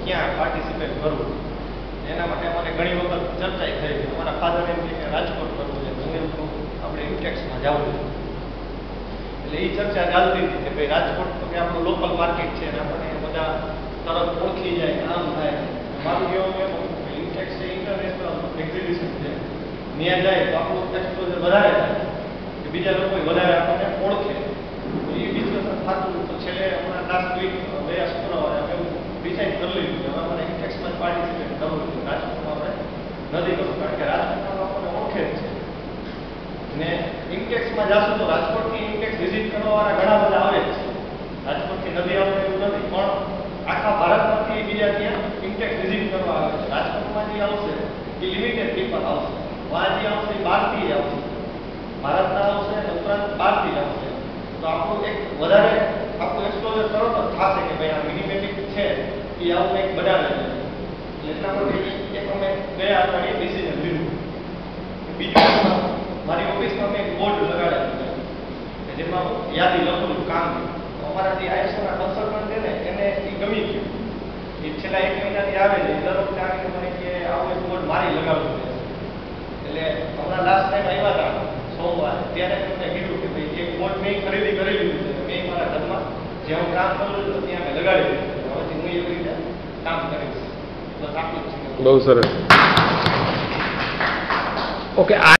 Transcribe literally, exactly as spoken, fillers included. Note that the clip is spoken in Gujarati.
ક્યાં પાર્ટિસિપેટ કરવું. એના માટે અમારે ઘણી વખત ચર્ચા થઈ છે. અમારા ફાધર એમ કે રાજકોટ કરવું છે, હું એમ કહું આપણે ઇન્ટેક્સમાં જવું છે. એટલે એ ચર્ચા ચાલતી હતી કે ભાઈ રાજકોટ તો કે આપણું લોકલ માર્કેટ છે અને આપણને બધા તરત ઓળખી જાય, આમ થાય. મારું કહેવું એમ ઇન્ટેક્સ છે ઇન્ટરનેશનલ એક્ઝિબિશન છે, ત્યાં જાય તો આપણું એક્સપોઝર વધારે થાય કે બીજા લોકો વધારે આપણને ઓળખે. તો એ ડિસ્કશન થતું તો છેલ્લે હમણાં લાસ્ટ વીક ગયા શુક્રવારે અમે એવું ડિસાઇડ કરી લીધું કે હવે અમારે ઇન્ટેક્સમાં પાર્ટિસિપેટ કરવું છે. રાજકોટમાં આપણે નથી કરવું કારણ કે રાજકોટમાં આપણને ઓળખે જ છે. ને ઇન્ટેક્સમાં જાશું તો રાજકોટથી ઇન્ટેક્સ વિઝિટ કરવાવાળા ઘણા બધા આવે જ છે. રાજકોટથી નથી આવતું એવું નથી, પણ આખા ભારતમાંથી બીજા ત્યાં ઇન્ટેક્સ વિઝિટ કરવા આવે છે. રાજકોટમાં જે આવશે એ લિમિટેડ પીપલ આવશે, વાં જે આવશે એ બહારથી આવશે, ભારતના આવશે અને ઉપરાંત બહારથી આવશે. તો આપણું એક વધારે આપણું એક્સપ્લોઝર તરત જ થશે કે ભાઈ આ મિનિમેટિક છે એ આવું કંઈક બનાવે છે. એટલે એટલા માટે એક અમે ગયા અઠવાડિયે ડિસિઝન લીધું. બીજું મારી ઓફિસમાં મેં એક બોર્ડ લગાડેલું છે જેમાં યાદી લખેલું કામ. અમારા જે આઈએસઓના કન્સલ્ટન્ટ છે ને એને એ ગમી ગયું. એ છેલ્લા એક મહિનાથી આવે છે, દર વખતે આવીને મને કે આવું એક બોર્ડ મારી લગાવવું છે. એટલે હમણાં લાસ્ટ ટાઈમ આવ્યા હતા સોમવારે, ત્યારે મેં કીધું કે ભાઈ એક બોર્ડ મેં ખરીદી કરી લીધું છે. મેં મારા ઘરમાં જે હું કામ કરું છું ત્યાં મેં લગાડી દીધું. હવેથી હું એવી રીતે કામ કરીશ. બસ આટલું જ છે. બહુ સરસ. ઓકે.